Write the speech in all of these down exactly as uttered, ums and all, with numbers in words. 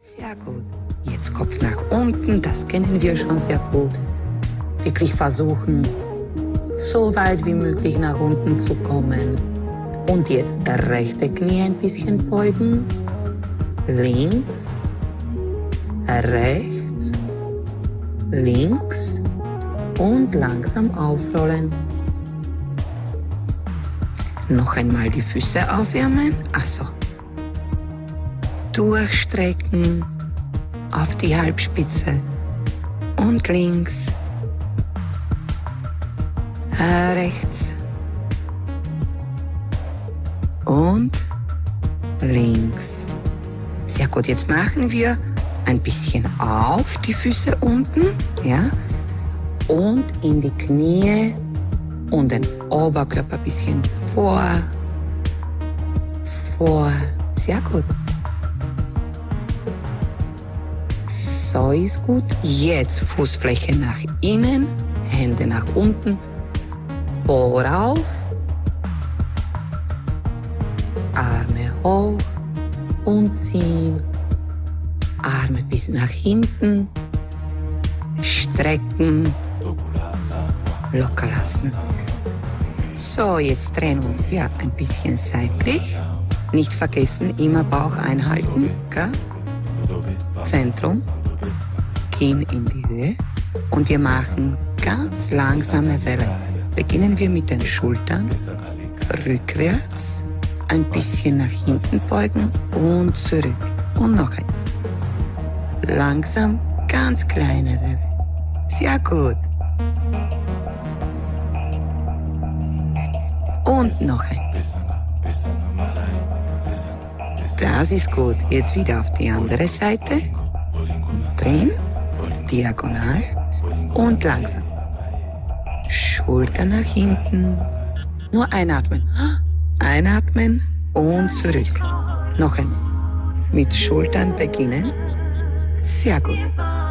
Sehr gut. Jetzt Kopf nach unten, das kennen wir schon sehr gut. Wirklich versuchen, so weit wie möglich nach unten zu kommen. Und jetzt rechte Knie ein bisschen beugen. Links, rechts, links und langsam aufrollen. Noch einmal die Füße aufwärmen. Achso. Durchstrecken auf die Halbspitze und links, rechts und links. Sehr gut, jetzt machen wir ein bisschen auf die Füße unten, ja, und in die Knie und den Oberkörper ein bisschen vor, vor. Sehr gut. So ist gut. Jetzt Fußfläche nach innen, Hände nach unten, Po rauf, Arme hoch und ziehen, Arme bis nach hinten, strecken, locker lassen. So, jetzt drehen uns wir ein bisschen seitlich. Nicht vergessen, immer Bauch einhalten, gell? Zentrum. Kinn in die Höhe und wir machen ganz langsame Welle. Beginnen wir mit den Schultern, rückwärts, ein bisschen nach hinten beugen und zurück. Und noch ein. Langsam, ganz kleine Welle. Sehr gut. Und noch ein. Das ist gut. Jetzt wieder auf die andere Seite. Und drehen. Diagonal und langsam. Schulter nach hinten. Nur einatmen. Einatmen und zurück. Noch einmal. Mit Schultern beginnen. Sehr gut.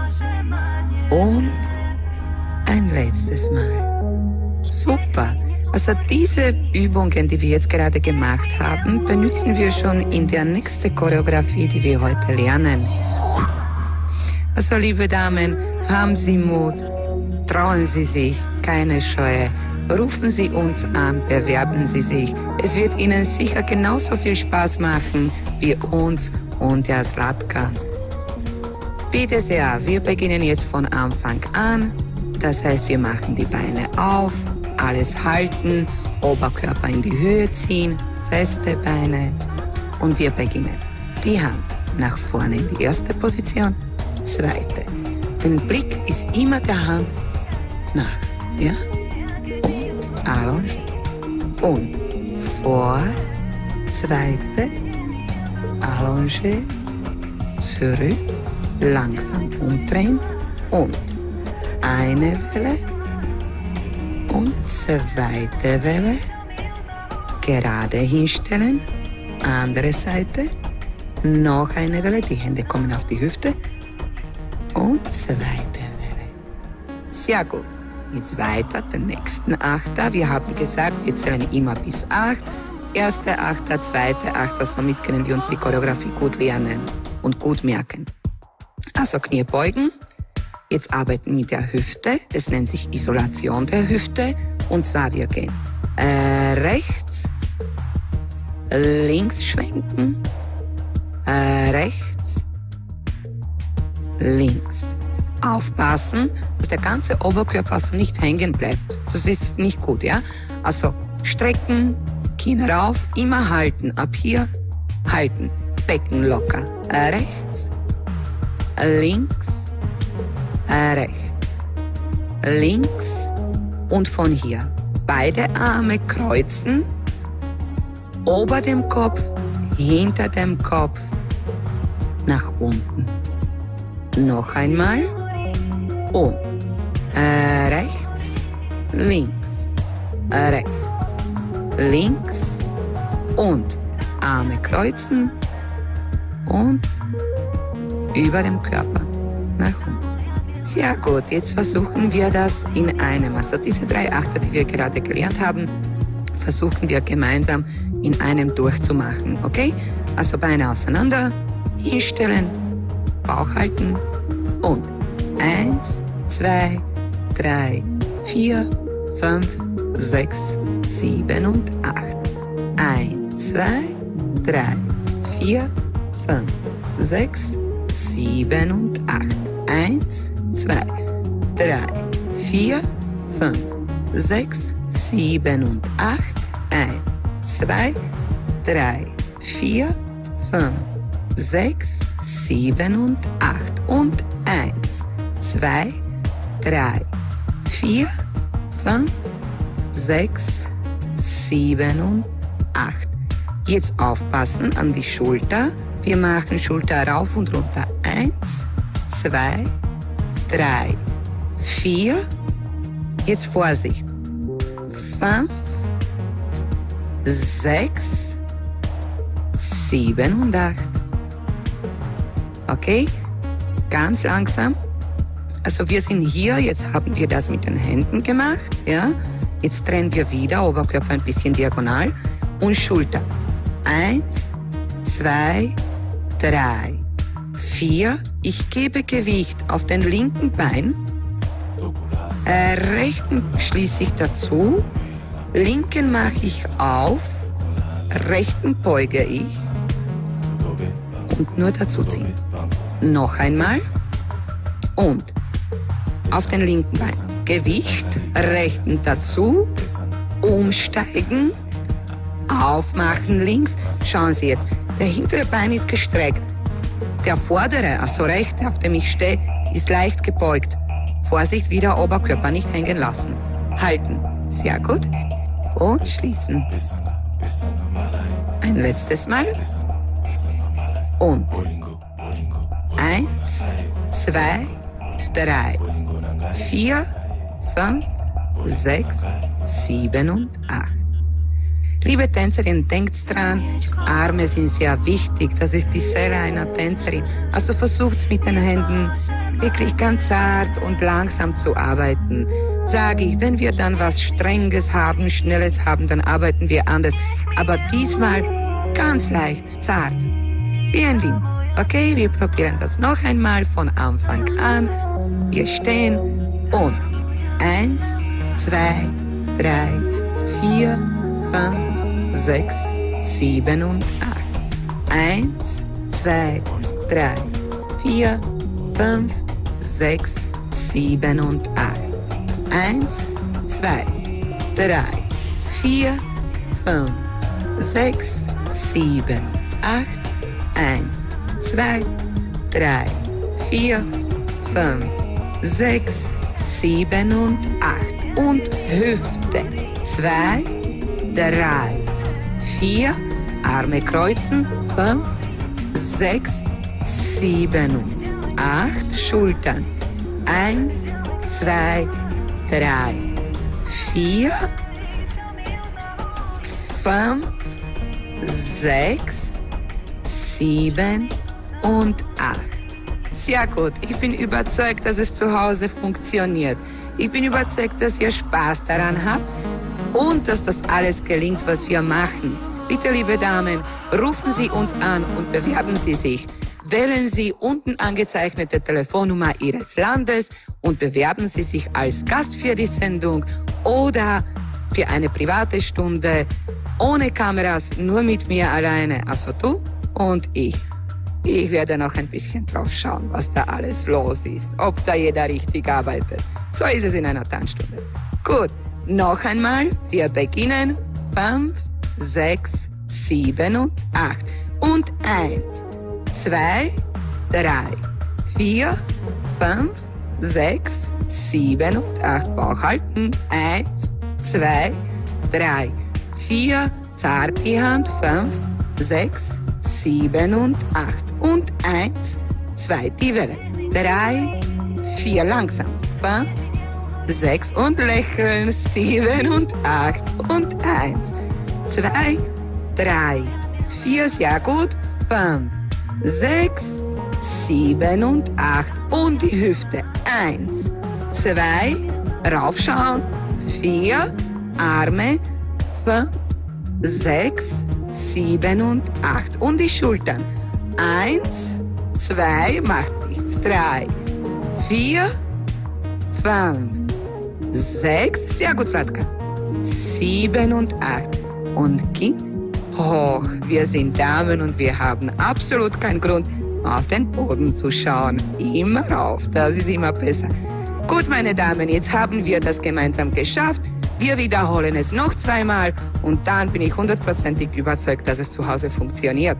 Und ein letztes Mal. Super. Also diese Übungen, die wir jetzt gerade gemacht haben, benutzen wir schon in der nächsten Choreografie, die wir heute lernen. Also, liebe Damen, haben Sie Mut, trauen Sie sich, keine Scheu. Rufen Sie uns an, bewerben Sie sich. Es wird Ihnen sicher genauso viel Spaß machen wie uns und der Zlatka. Bitte sehr, wir beginnen jetzt von Anfang an. Das heißt, wir machen die Beine auf, alles halten, Oberkörper in die Höhe ziehen, feste Beine. Und wir beginnen. Die Hand nach vorne in die erste Position. Zweite. Den Blick ist immer der Hand nach, ja? Und allonge. Und vor, zweite, allonge, zurück, langsam umdrehen und eine Welle und zweite Welle, gerade hinstellen, andere Seite, noch eine Welle, die Hände kommen auf die Hüfte. Und zweite Welle. Sehr gut. Jetzt weiter, den nächsten Achter. Wir haben gesagt, wir zählen immer bis acht. Erste Achter, zweite Achter. Somit können wir uns die Choreografie gut lernen und gut merken. Also Knie beugen. Jetzt arbeiten mit der Hüfte. Das nennt sich Isolation der Hüfte. Und zwar wir gehen äh, rechts, links schwenken, äh, rechts, links. Aufpassen, dass der ganze Oberkörper also nicht hängen bleibt. Das ist nicht gut, ja? Also strecken, Kinn rauf, immer halten. Ab hier halten. Becken locker. Rechts, links, rechts, links und von hier. Beide Arme kreuzen, ober dem Kopf, hinter dem Kopf, nach unten. Noch einmal. Und äh, rechts, links, äh, rechts, links und Arme kreuzen und über dem Körper nach unten. Sehr gut, jetzt versuchen wir das in einem. Also diese drei Achter, die wir gerade gelernt haben, versuchen wir gemeinsam in einem durchzumachen, okay? Also Beine auseinander, hinstellen, Bauch halten und eins, zwei, drei, vier, fünf, sechs, sieben und acht. eins, zwei, drei, vier, fünf, sechs, sieben und acht. eins, zwei, drei, vier, fünf, sechs, sieben und acht. eins, zwei, drei, vier, fünf, sechs, sieben und acht. Und eins, zwei, drei, vier, fünf, sechs, sieben und acht. Jetzt aufpassen an die Schulter. Wir machen Schulter rauf und runter. Eins, zwei, drei, vier. Jetzt Vorsicht. Fünf, sechs, sieben und acht. Okay? Ganz langsam. Also wir sind hier, jetzt haben wir das mit den Händen gemacht. Ja? Jetzt drehen wir wieder, Oberkörper ein bisschen diagonal und Schulter. Eins, zwei, drei, vier. Ich gebe Gewicht auf den linken Bein. Äh, rechten schließe ich dazu. Linken mache ich auf. Rechten beuge ich. Und nur dazu ziehen. Noch einmal. Und auf den linken Bein. Gewicht, rechten dazu. Umsteigen. Aufmachen links. Schauen Sie jetzt. Der hintere Bein ist gestreckt. Der vordere, also rechte, auf dem ich stehe, ist leicht gebeugt. Vorsicht, wieder Oberkörper nicht hängen lassen. Halten. Sehr gut. Und schließen. Ein letztes Mal. Und eins, zwei, drei, vier, fünf, sechs, sieben und acht. Liebe Tänzerin, denkt dran, Arme sind sehr wichtig. Das ist die Seele einer Tänzerin. Also versucht's mit den Händen wirklich ganz zart und langsam zu arbeiten. Sage ich, wenn wir dann was Strenges haben, Schnelles haben, dann arbeiten wir anders. Aber diesmal ganz leicht, zart, wie ein Wind. Okay, wir probieren das noch einmal von Anfang an. Wir stehen und eins, zwei, drei, vier, fünf, sechs, sieben und acht. Eins, zwei, drei, vier, fünf, sechs, sieben und acht. Eins, zwei, drei, vier, fünf, sechs, sieben, acht. Eins, zwei, drei, vier, fünf, sechs, sieben und acht. Und Hüfte. Zwei, drei, vier, Arme kreuzen, fünf, sechs, sieben und acht, Schultern, eins, zwei, drei, vier, fünf, sechs, sieben und acht. Sehr gut, ich bin überzeugt, dass es zu Hause funktioniert. Ich bin überzeugt, dass ihr Spaß daran habt und dass das alles gelingt, was wir machen. Bitte, liebe Damen, rufen Sie uns an und bewerben Sie sich. Wählen Sie unten angezeichnete Telefonnummer Ihres Landes und bewerben Sie sich als Gast für die Sendung oder für eine private Stunde ohne Kameras, nur mit mir alleine. Also du und ich. Ich werde noch ein bisschen drauf schauen, was da alles los ist, ob da jeder richtig arbeitet. So ist es in einer Tanzstunde. Gut, noch einmal, wir beginnen. Fünf, sechs, sieben und acht. Und eins, zwei, drei, vier, fünf, sechs, sieben und acht. Bauch halten. Eins, zwei, drei, vier, zart die Hand. Fünf, sechs, sieben und acht. Und eins, zwei, die Welle. Drei, vier, langsam. Fünf, sechs und lächeln. Sieben und acht. Und eins, zwei, drei, vier, sehr gut. Fünf, sechs, sieben und acht. Und die Hüfte. Eins, zwei, raufschauen. Vier, Arme. Fünf, sechs, sieben und acht. Und die Schultern. Eins, zwei, macht nichts, drei, vier, fünf, sechs, sehr gut, Zlatka, sieben und acht. Und Kind hoch. Wir sind Damen und wir haben absolut keinen Grund, auf den Boden zu schauen. Immer rauf, das ist immer besser. Gut, meine Damen, jetzt haben wir das gemeinsam geschafft. Wir wiederholen es noch zweimal und dann bin ich hundertprozentig überzeugt, dass es zu Hause funktioniert.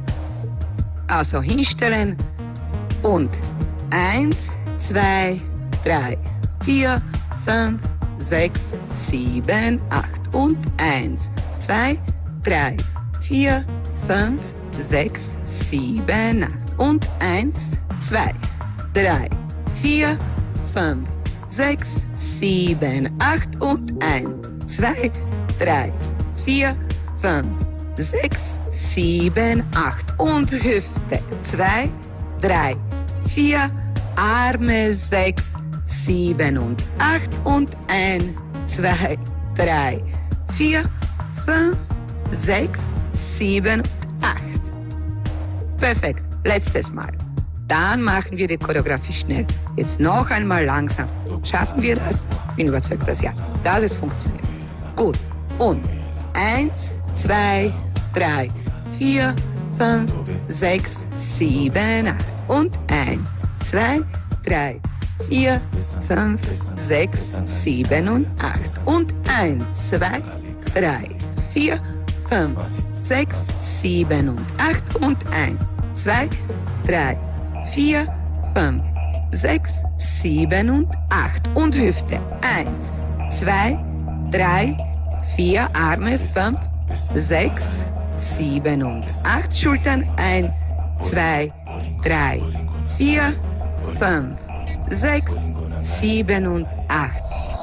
Also hinstellen und eins, zwei, drei, vier, fünf, sechs, sieben, acht und eins, zwei, drei, vier, fünf, sechs, sieben, acht und eins, zwei, drei, vier, fünf, sechs, sieben, acht und eins, zwei, drei, vier, fünf, sechs, sieben, acht und Hüfte, zwei, drei, vier, Arme, sechs, sieben und acht und eins, zwei, drei, vier, fünf, sechs, sieben und acht. Perfekt, letztes Mal. Dann machen wir die Choreografie schnell. Jetzt noch einmal langsam. Schaffen wir das? Bin überzeugt, dass ja. Das ist funktioniert. Gut. Und eins, zwei, drei, vier, fünf, sechs, sieben, acht. Und eins, zwei, drei, vier, fünf, sechs, sieben und acht. Und eins, zwei, drei, vier, fünf, sechs, sieben und acht. Und eins, zwei, drei, vier, fünf, sechs, sieben und acht. Und Hüfte. eins, zwei, drei, vier, Arme, fünf, sechs, sieben und acht. Schultern. eins, zwei, drei, vier, fünf, sechs, sieben und acht.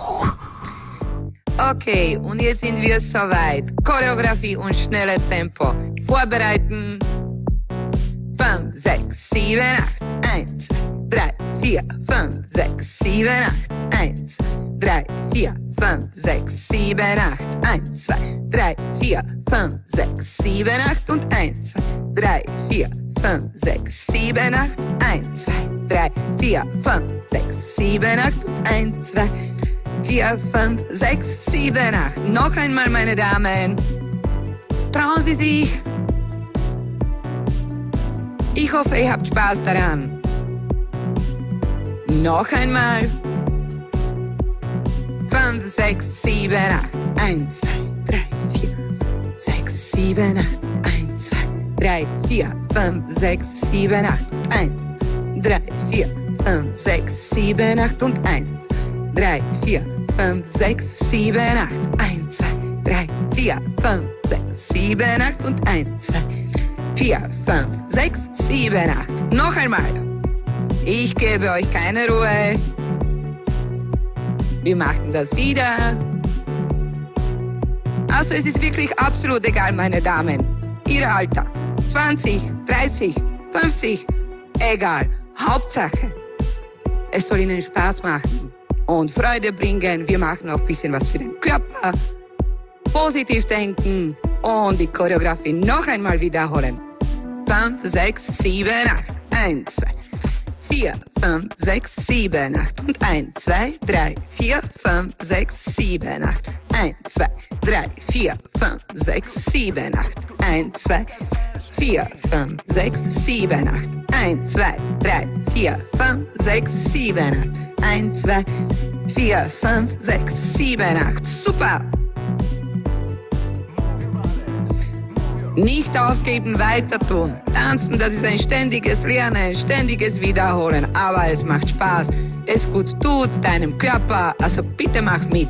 Okay, und jetzt sind wir soweit. Choreografie und schnelles Tempo. Vorbereiten. fünf, sechs, sieben, acht. eins, zwei, drei, vier, fünf, sechs, sieben, acht. eins, drei, vier, fünf, sechs, sieben, acht. eins, zwei, drei, vier, fünf, sechs, sieben, acht. Und eins, zwei, drei, vier, fünf, sechs, sieben, acht. eins, zwei, drei, vier, fünf, sechs, sieben, acht. Und eins, zwei, vier, fünf, sechs, sieben, acht. Noch einmal, meine Damen. Trauen Sie sich. Ich hoffe, ihr habt Spaß daran. Noch einmal. fünf, sechs, sieben, acht. eins, zwei, drei, vier, sechs, sieben, acht. eins, zwei, drei, vier, fünf, sechs, sieben, acht. eins, drei, vier, fünf, sechs, sieben, acht. Und eins, drei, vier, fünf, sechs, sieben, acht. eins, zwei, drei, vier, fünf, sechs, sieben, acht. Und eins, zwei, vier, fünf, sechs, sieben, acht. Noch einmal. Ich gebe euch keine Ruhe. Wir machen das wieder. Also es ist wirklich absolut egal, meine Damen. Ihr Alter. zwanzig, dreißig, fünfzig. Egal. Hauptsache, es soll Ihnen Spaß machen und Freude bringen. Wir machen auch ein bisschen was für den Körper. Positiv denken und die Choreografie noch einmal wiederholen. fünf, sechs, sieben, acht. eins, zwei, vier, fünf, sechs, sieben, acht. Und eins, zwei, drei, vier, fünf, sechs, sieben, acht. eins, zwei, drei, vier, fünf, sechs, sieben, acht. eins, zwei, vier, fünf, sechs, sieben, acht. eins, zwei, drei, vier, fünf, sechs, sieben, acht. eins, zwei, vier, fünf, sechs, sieben, acht. Super! Nicht aufgeben, weiter tun. Tanzen, das ist ein ständiges Lernen, ständiges Wiederholen. Aber es macht Spaß, es gut tut deinem Körper. Also bitte mach mit.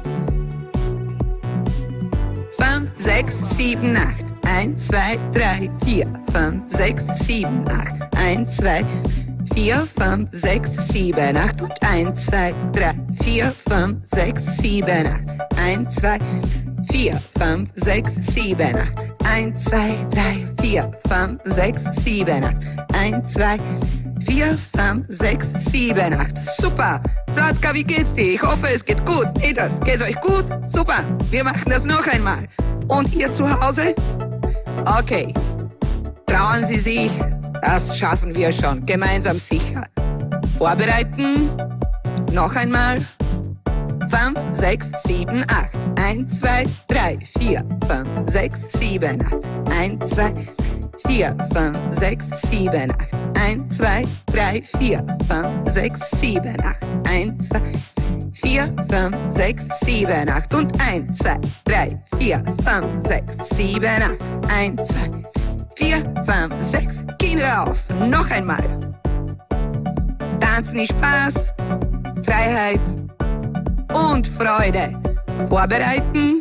fünf, sechs, sieben, acht. eins, zwei, drei, vier, fünf, sechs, sieben, acht. eins, zwei, vier, fünf, sechs, sieben, acht. Und eins, zwei, drei, vier, fünf, sechs, sieben, acht. eins, zwei, vier, fünf, sechs, sieben, acht. eins, zwei, drei, vier, fünf, sechs, sieben, acht. eins, zwei, vier, fünf, sechs, sieben, acht. Super! Zlatka, wie geht's dir? Ich hoffe, es geht gut. Peters, geht's euch gut? Super! Wir machen das noch einmal. Und ihr zu Hause? Okay. Trauen Sie sich. Das schaffen wir schon, gemeinsam sicher. Vorbereiten. Noch einmal. Fünf, sechs, sieben, acht. Eins, zwei, drei, vier, fünf, sechs, sieben, acht. Eins, zwei, vier, fünf, sechs, sieben, acht. Eins, zwei, drei, vier, fünf, sechs, sieben, acht. Eins, zwei, vier, fünf, sechs, sieben, acht. Und eins, zwei, drei, vier, fünf, sechs, sieben, acht. Eins, zwei, vier, fünf, sechs. Gehen rauf. Noch einmal. Tanzen ist Spaß, Freiheit und Freude. Vorbereiten.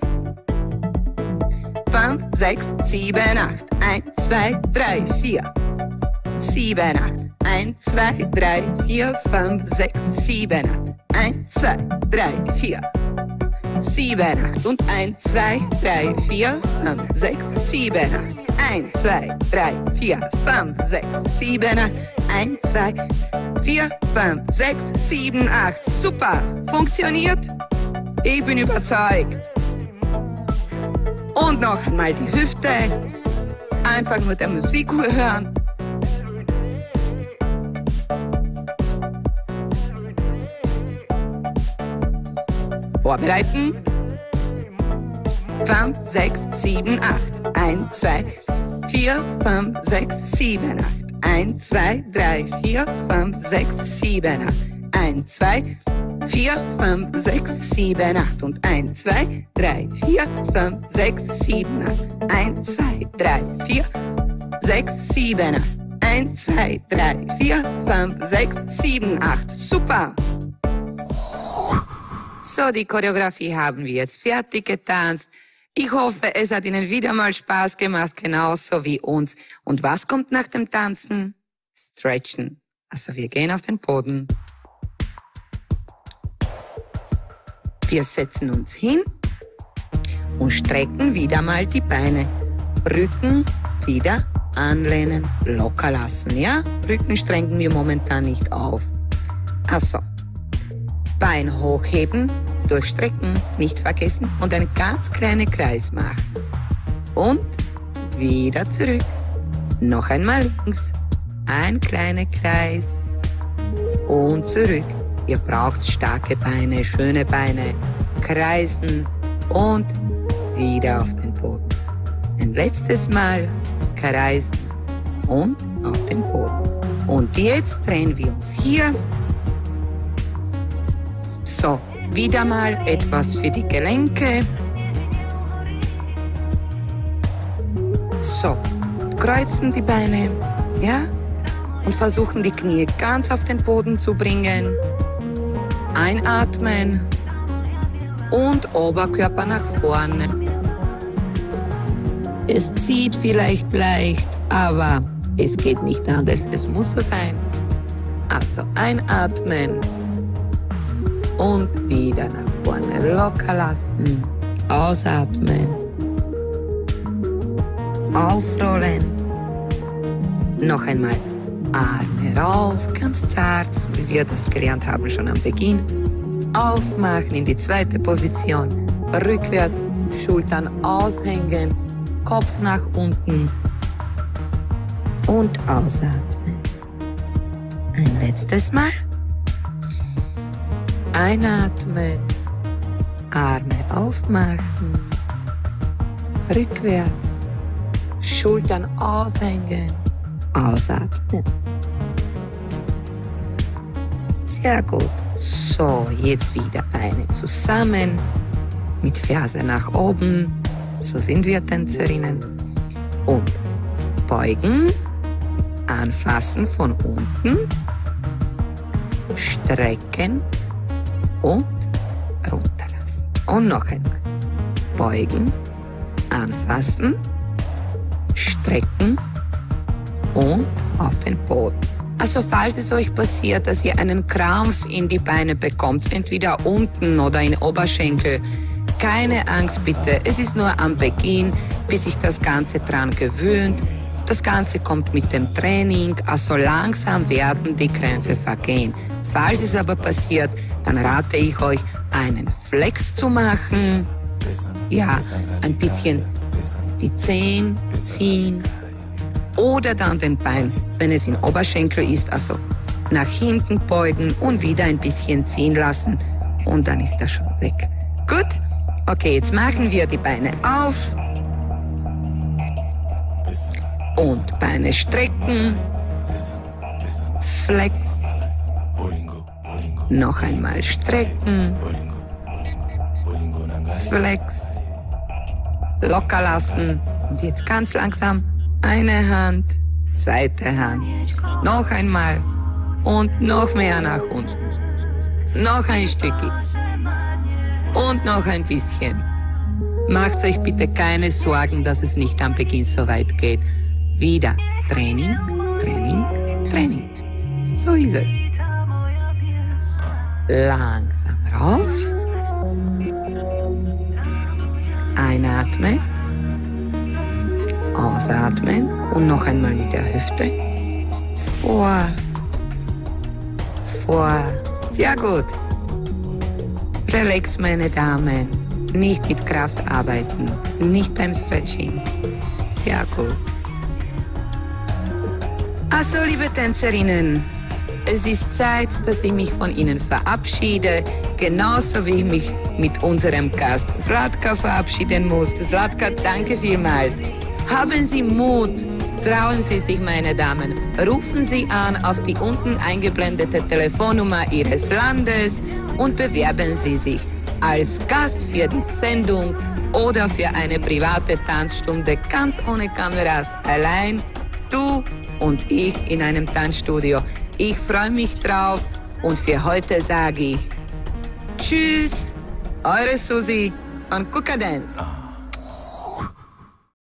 Fünf, sechs, sieben, acht. Eins, zwei, drei, vier. Sieben, acht. Eins, zwei, drei, vier, fünf, sechs, sieben, acht. Eins, zwei, drei, vier. Sieben, acht. Und eins, zwei, drei, vier, fünf, sechs, sieben, acht. Eins, zwei, drei, vier, fünf, sechs, sieben, acht. Eins, zwei, vier, fünf, sechs, sieben, acht. Super! Funktioniert? Ich bin überzeugt. Und noch einmal die Hüfte. Einfach nur der Musik hören. Vorbereiten. Fünf, sechs, sieben, acht. Eins, zwei, vier, fünf, sechs, sieben, acht. Eins, zwei, drei, vier, fünf, sechs, sieben, acht. Eins, zwei, vier, fünf, sechs, sieben, acht. Und eins, zwei, drei, vier, fünf, sechs, sieben, acht. Eins, zwei, drei, vier, sechs, sieben, acht. Eins, zwei, drei, vier, fünf, sechs, sieben, acht. Super! So, die Choreografie haben wir jetzt fertig getanzt. Ich hoffe, es hat Ihnen wieder mal Spaß gemacht, genauso wie uns. Und was kommt nach dem Tanzen? Stretchen. Also wir gehen auf den Boden. Wir setzen uns hin und strecken wieder mal die Beine. Rücken wieder anlehnen, locker lassen, ja? Rücken strecken wir momentan nicht auf. Also, Bein hochheben, durchstrecken, nicht vergessen und einen ganz kleinen Kreis machen. Und wieder zurück. Noch einmal links, ein kleiner Kreis und zurück. Ihr braucht starke Beine, schöne Beine, kreisen und wieder auf den Boden. Ein letztes Mal kreisen und auf den Boden. Und jetzt drehen wir uns hier. So, wieder mal etwas für die Gelenke. So, kreuzen die Beine, ja? Und versuchen die Knie ganz auf den Boden zu bringen. Einatmen und Oberkörper nach vorne. Es zieht vielleicht leicht, aber es geht nicht anders. Es muss so sein. Also einatmen und wieder nach vorne locker lassen. Ausatmen. Aufrollen. Noch einmal. Arme rauf, ganz zart, so wie wir das gelernt haben schon am Beginn. Aufmachen in die zweite Position. Rückwärts, Schultern aushängen, Kopf nach unten. Und ausatmen. Ein letztes Mal. Einatmen. Arme aufmachen. Rückwärts. Schultern aushängen. Ausatmen. Sehr gut. So, jetzt wieder Beine zusammen. Mit Ferse nach oben. So sind wir Tänzerinnen. Und beugen. Anfassen von unten. Strecken. Und runterlassen. Und noch einmal. Beugen. Anfassen. Strecken. Und auf den Boden. Also falls es euch passiert, dass ihr einen Krampf in die Beine bekommt, entweder unten oder in Oberschenkel, keine Angst bitte. Es ist nur am Beginn, bis sich das Ganze dran gewöhnt. Das Ganze kommt mit dem Training, also langsam werden die Krämpfe vergehen. Falls es aber passiert, dann rate ich euch, einen Flex zu machen. Ja, ein bisschen die Zehen ziehen. Oder dann den Bein, wenn es in Oberschenkel ist, also nach hinten beugen und wieder ein bisschen ziehen lassen. Und dann ist er schon weg. Gut? Okay, jetzt machen wir die Beine auf. Und Beine strecken. Flex. Noch einmal strecken. Flex. Locker lassen. Und jetzt ganz langsam eine Hand, zweite Hand. Noch einmal. Und noch mehr nach unten. Noch ein Stückchen. Und noch ein bisschen. Macht euch bitte keine Sorgen, dass es nicht am Beginn so weit geht. Wieder Training, Training, Training. So ist es. Langsam rauf. Einatmen. Ausatmen. Und noch einmal mit der Hüfte. Vor. Vor. Sehr gut. Relax, meine Damen. Nicht mit Kraft arbeiten. Nicht beim Stretching. Sehr gut. Also, liebe Tänzerinnen, es ist Zeit, dass ich mich von Ihnen verabschiede. Genauso wie ich mich mit unserem Gast Zlatka verabschieden muss. Zlatka, danke vielmals. Haben Sie Mut. Trauen Sie sich, meine Damen. Rufen Sie an auf die unten eingeblendete Telefonnummer Ihres Landes und bewerben Sie sich als Gast für die Sendung oder für eine private Tanzstunde ganz ohne Kameras, allein du und ich in einem Tanzstudio. Ich freue mich drauf und für heute sage ich Tschüss, eure Susi von Kuka Dance.